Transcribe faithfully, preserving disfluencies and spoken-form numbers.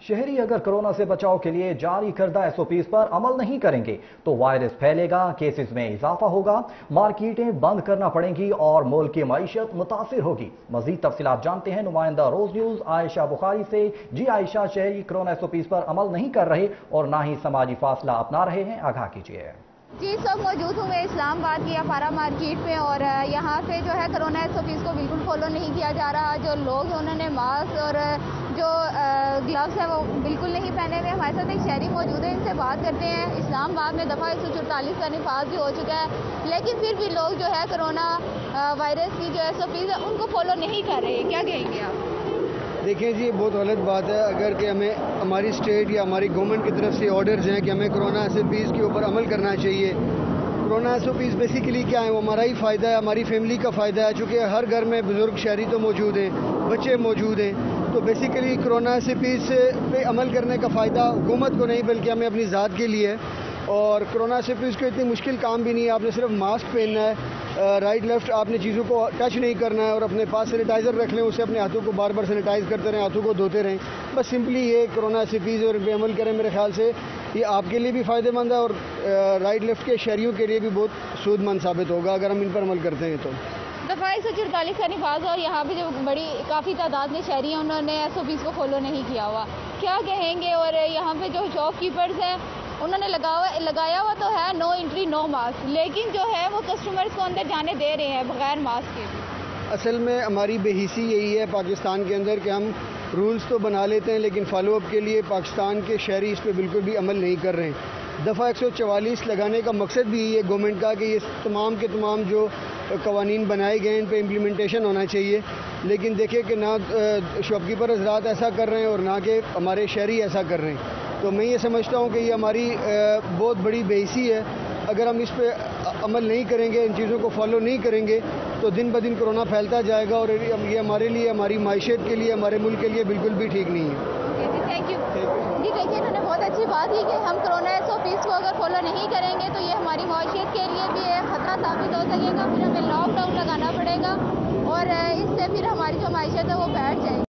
شہری اگر کورونا سے بچاؤ کے لیے جاری کردہ ایس او پیز پر عمل نہیں کریں گے تو وائرس پھیلے گا، کیسز میں اضافہ ہوگا، مارکیٹیں بند کرنا پڑیں گی اور ملک کی معیشت متاثر ہوگی۔ مزید تفصیلات جانتے ہیں نمائندہ روز نیوز عائشہ بخاری سے۔ جی عائشہ، شہری کورونا ایس او پیز پر عمل نہیں کر رہے اور نہ ہی سماجی فاصلہ اپنا رہے ہیں، آگاہ کیجیے۔ جی سب موجود ہوں میں اسلام آباد کی اپارا مارکیٹ میں، اور یہاں پہ جو ہے کرونا ایس او پیز کو بالکل فالو نہیں کیا جا رہا۔ جو لوگ ہیں انہوں نے ماسک اور جو گلوز ہیں وہ بالکل نہیں پہنے ہوئے۔ ہمارے ساتھ ایک شہری موجود ہے، ان سے بات کرتے ہیں۔ اسلام آباد میں دفعہ ایک سو چورتالیس کا نفاذ بھی ہو چکا ہے، لیکن پھر بھی لوگ جو ہے کرونا وائرس کی جو ایس او پیز ہے ان کو فالو نہیں کر رہے، کیا کہیں گے آپ؟ دیکھیں جی، بہت غلط بات ہے اگر کہ ہمیں ہماری اسٹیٹ یا ہماری گورنمنٹ کی طرف سے آرڈرز ہیں کہ ہمیں کرونا ایس او پیز کے اوپر عمل کرنا چاہیے۔ Corona S O Ps basically کیا ہے؟ وہ ہمارا ہی فائدہ ہے، ہماری فیملی کا فائدہ ہے، چونکہ ہر گھر میں بزرگ شہری تو موجود ہیں، بچے موجود ہیں، تو basically corona S O Ps پہ عمل کرنے کا فائدہ حکومت کو نہیں بلکہ ہمیں اپنی ذات کے لیے ہے۔ اور کرونا ایس او پیز کو اتنی مشکل کام بھی نہیں ہے، آپ نے صرف ماسک پہننا ہے، رائٹ لیفٹ آپ نے چیزوں کو ٹچ نہیں کرنا ہے، اور اپنے پاس سینیٹائزر رکھ لیں، اسے اپنے ہاتھوں کو بار بار سینیٹائز کرتے رہیں، ہاتھوں کو دھوتے رہیں۔ بس سمپلی یہ کرونا ایس او پیز اور پہ عمل کریں، میرے خیال سے یہ آپ کے لیے بھی فائدہ مند ہے اور رائٹ لیفٹ کے شہریوں کے لیے بھی بہت سود مند ثابت ہوگا اگر ہم ان پر عمل کرتے ہیں تو۔ دفعہ ایک سو چورتالیس کا نفاذ اور یہاں پہ جو بڑی کافی تعداد میں شہری ہیں انہوں نے ایس او پیز کو فالو نہیں کیا ہوا، کیا کہیں گے؟ اور یہاں پہ جو شاپ کیپرز ہیں انہوں نے لگاوا لگایا ہوا تو ہے نو انٹری نو ماسک، لیکن جو ہے وہ کسٹمرز کو اندر جانے دے رہے ہیں بغیر ماسک کے۔ اصل میں ہماری بے حسی یہی ہے پاکستان کے اندر کہ ہم رولز تو بنا لیتے ہیں لیکن فالو اپ کے لیے پاکستان کے شہری اس پہ بالکل بھی عمل نہیں کر رہے ہیں۔ دفعہ ایک سو چوالیس لگانے کا مقصد بھی یہ گورنمنٹ کا کہ یہ تمام کے تمام جو قوانین بنائے گئے ہیں ان پہ امپلیمنٹیشن ہونا چاہیے، لیکن دیکھیں کہ نہ شاپ کیپر حضرات ایسا کر رہے ہیں اور نہ کہ ہمارے شہری ایسا کر رہے ہیں۔ تو میں یہ سمجھتا ہوں کہ یہ ہماری بہت بڑی بے حسی ہے۔ اگر ہم اس پہ عمل نہیں کریں گے، ان چیزوں کو فالو نہیں کریں گے تو دن بدن کرونا پھیلتا جائے گا اور یہ ہمارے لیے، ہماری معیشت کے لیے، ہمارے ملک کے لیے بالکل بھی ٹھیک نہیں ہے۔ جی تھینک یو۔ جی دیکھیے انہوں نے بہت اچھی بات کی کہ ہم کرونا ایس او پیز کو اگر فالو نہیں کریں گے تو یہ ہماری معیشت کے لیے بھی ایک خطرہ ثابت ہو سکے گا، پھر ہمیں لاک ڈاؤن لگانا پڑے گا اور اس سے پھر ہماری جو معیشت ہے وہ بیٹھ جائے گی۔